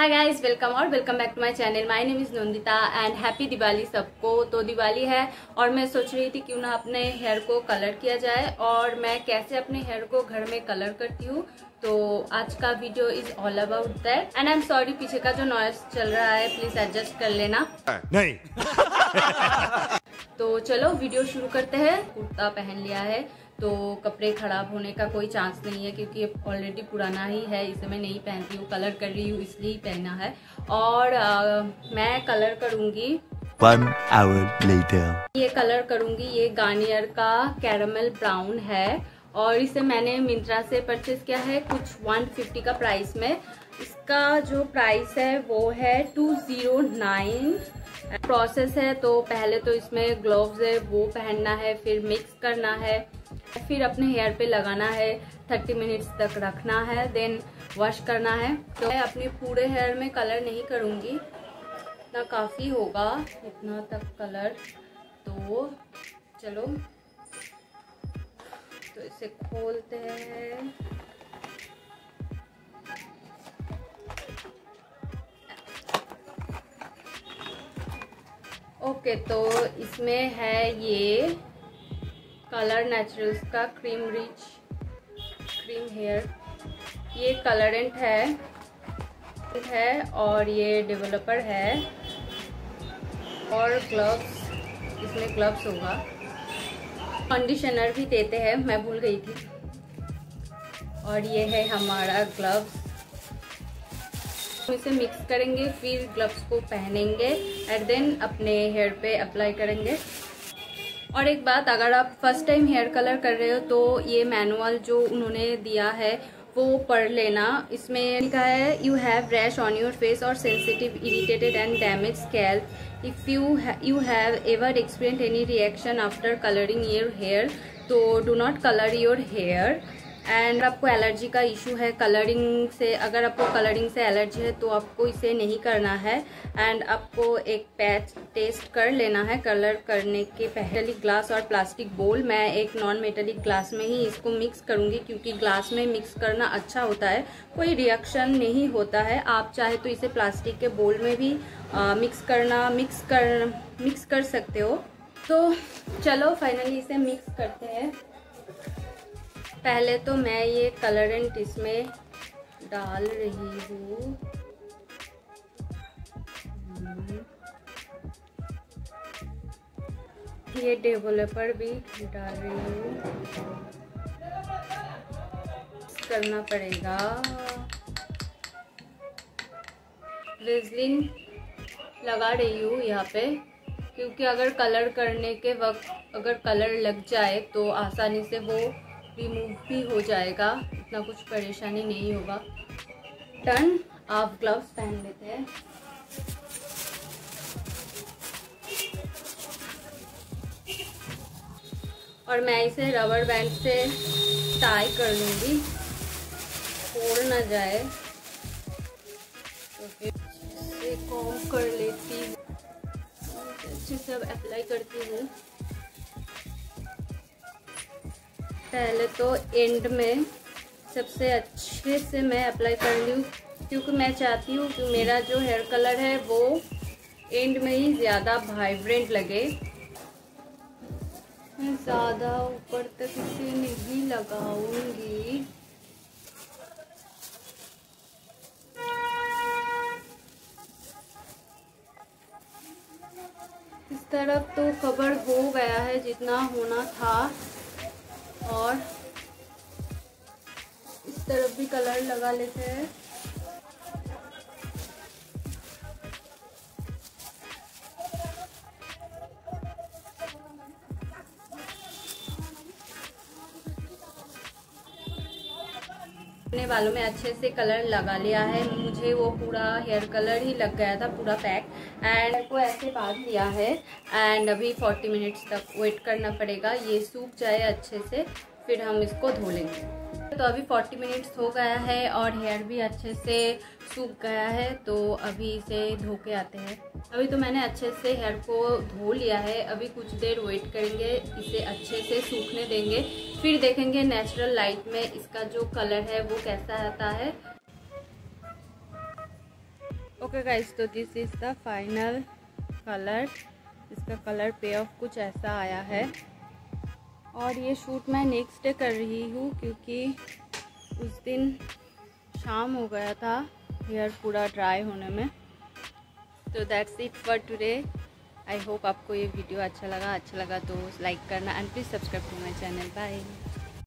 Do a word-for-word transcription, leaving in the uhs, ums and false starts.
हाय guys, welcome और welcome back to my channel. My name is Nandita and happy Diwali सबको। तो दिवाली है और मैं सोच रही थी क्यों ना अपने हेयर को कलर किया जाए और मैं कैसे अपने हेयर को घर में कलर करती हूँ। तो आज का video is all about that and I am sorry पीछे का जो नॉइज चल रहा है प्लीज एडजस्ट कर लेना। नहीं। तो चलो वीडियो शुरू करते हैं। कुर्ता पहन लिया है तो कपड़े खराब होने का कोई चांस नहीं है क्योंकि ये ऑलरेडी पुराना ही है, इसे मैं नहीं पहनती हूँ, कलर कर रही हूँ इसलिए ही पहना है। और आ, मैं कलर करूँगी One hour later. ये कलर करूँगी ये गार्नियर का कैरामल ब्राउन है और इसे मैंने मिंत्रा से परचेज किया है कुछ एक सौ पचास का प्राइस में। इसका जो प्राइस है वो है टू ज़ीरो नाइन। प्रोसेस है तो पहले तो इसमें ग्लव्स है वो पहनना है, फिर मिक्स करना है, फिर अपने हेयर पे लगाना है, तीस मिनट्स तक रखना है, देन वॉश करना है। तो मैं अपने पूरे हेयर में कलर नहीं करूँगी, इतना काफ़ी होगा इतना तक कलर। तो चलो तो इसे खोलते हैं। ओके तो इसमें है ये कलर नेचुरल्स का क्रीम रिच क्रीम हेयर, ये कलरेंट है है और ये डेवलपर है और ग्लव्स, इसमें ग्लव्स होगा। कंडीशनर भी देते हैं, मैं भूल गई थी। और ये है हमारा ग्लव्स। इसे मिक्स करेंगे फिर ग्लव्स को पहनेंगे एंड देन अपने हेयर पे अप्लाई करेंगे। और एक बात, अगर आप फर्स्ट टाइम हेयर कलर कर रहे हो तो ये मैनुअल जो उन्होंने दिया है वो पढ़ लेना। इसमें लिखा है you have rash on your face और sensitive irritated and damage scalp if you you have ever experience any reaction after colouring your hair तो do not colour your hair. And आपको एलर्जी का इशू है colouring से, अगर आपको colouring से allergy है तो आपको इसे नहीं करना है। एंड आपको एक पैच टेस्ट कर लेना है कलर करने के पहले। ग्लास और प्लास्टिक बोल, मैं एक नॉन मेटेलिक ग्लास में ही इसको मिक्स करूंगी क्योंकि ग्लास में मिक्स करना अच्छा होता है, कोई रिएक्शन नहीं होता है। आप चाहे तो इसे प्लास्टिक के बोल में भी आ, मिक्स करना मिक्स कर मिक्स कर सकते हो। तो चलो फाइनली इसे मिक्स करते हैं। पहले तो मैं ये कलरेंट इसमें डाल रही हूँ। ये डेवलपर भी डाल रही हूँ, करना पड़ेगा। वेज़लिन लगा रही हूँ यहाँ पे क्योंकि अगर कलर करने के वक्त अगर कलर लग जाए तो आसानी से वो रिमूव भी हो जाएगा, इतना कुछ परेशानी नहीं होगा। डन, आप ग्लव्स पहन लेते हैं। और मैं इसे रबर बैंड से टाई कर लूँगी, फोड़ ना जाए। तो फिर इसे कॉम्ब कर लेती हूँ, अच्छे से अब अप्लाई करती हूँ। पहले तो एंड में सबसे अच्छे से मैं अप्लाई कर लूँ क्योंकि मैं चाहती हूँ कि मेरा जो हेयर कलर है वो एंड में ही ज़्यादा वाइब्रेंट लगे। मैं ज़्यादा ऊपर तक इसे नहीं लगाऊंगी। इस तरफ तो कवर हो गया है जितना होना था और इस तरफ भी कलर लगा लेते हैं। अपने बालों में अच्छे से कलर लगा लिया है, मुझे वो पूरा हेयर कलर ही लग गया था पूरा पैक एंड को ऐसे बांध लिया है। एंड अभी चालीस मिनट्स तक वेट करना पड़ेगा, ये सूख जाए अच्छे से फिर हम इसको धो लेंगे। तो अभी चालीस मिनट्स हो गया है और हेयर भी अच्छे से सूख गया है, तो अभी इसे धो के आते हैं। अभी तो मैंने अच्छे से हेयर को धो लिया है, अभी कुछ देर वेट करेंगे, इसे अच्छे से सूखने देंगे, फिर देखेंगे नेचुरल लाइट में इसका जो कलर है वो कैसा आता है। ओके गाइस, तो this is the final colour. इसका कलर पे ऑफ कुछ ऐसा आया है। और ये शूट मैं नेक्स्ट डे कर रही हूँ क्योंकि उस दिन शाम हो गया था हेयर पूरा ड्राई होने में। तो that's it for today. I hope आपको ये वीडियो अच्छा लगा अच्छा लगा तो लाइक करना and please subscribe to my channel. Bye.